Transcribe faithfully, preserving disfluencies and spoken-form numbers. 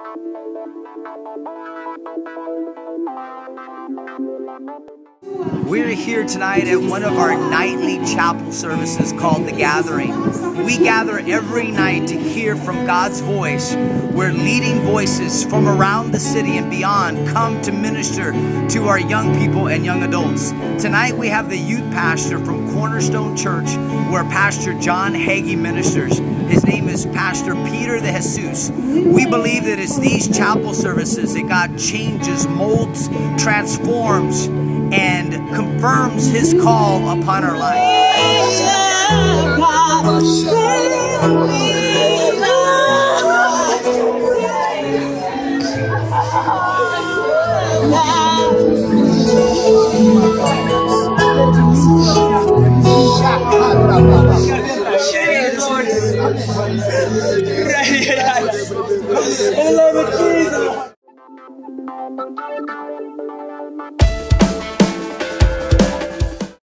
We're here tonight at one of our nightly chapel services called The Gathering. We gather every night to hear from God's voice, where leading voices from around the city and beyond come to minister to our young people and young adults. Tonight we have the youth pastor from Cornerstone Church, where Pastor John Hagee ministers. His name is Pastor Peter the Jesus. We believe that it's these chapel services that God changes, molds, transforms, and confirms His call upon our lives. I love it, Jesus.